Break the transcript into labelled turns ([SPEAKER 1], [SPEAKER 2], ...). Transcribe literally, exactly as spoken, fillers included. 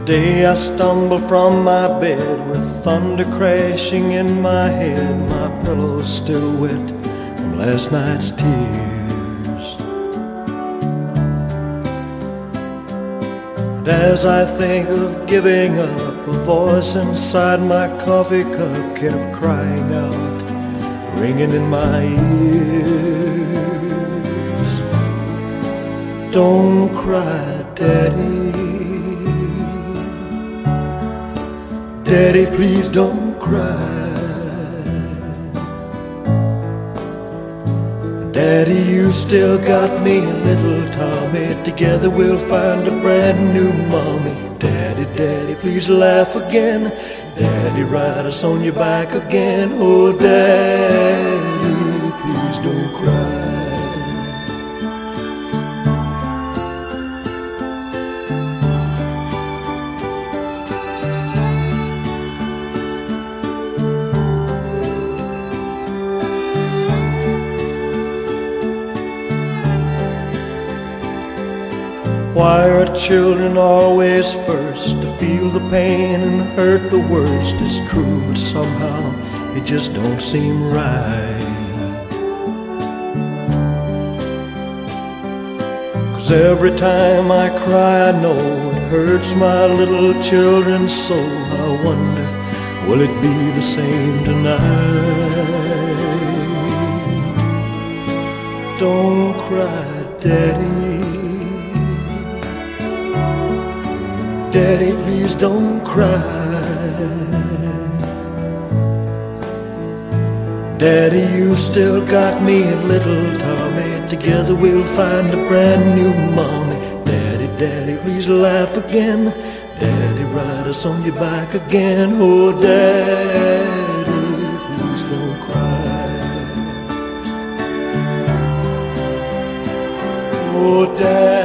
[SPEAKER 1] Today I stumble from my bed with thunder crashing in my head. My pillow's still wet from last night's tears. And as I think of giving up, a voice inside my coffee cup kept crying out, ringing in my ears. Don't cry, Daddy. Daddy, please don't cry. Daddy, you still got me and little Tommy. Together we'll find a brand new mommy. Daddy, Daddy, please laugh again. Daddy, ride us on your back again. Oh, Daddy, please don't cry. Why are children always first to feel the pain and hurt the worst? It's true, but somehow it just don't seem right. 'Cause every time I cry I know it hurts my little children's soul. I wonder, will it be the same tonight? Don't cry, Daddy. Daddy, please don't cry. Daddy, you still got me and little Tommy. Together we'll find a brand new mommy. Daddy, Daddy, please laugh again. Daddy, ride us on your back again. Oh, Daddy, please don't cry. Oh, Daddy.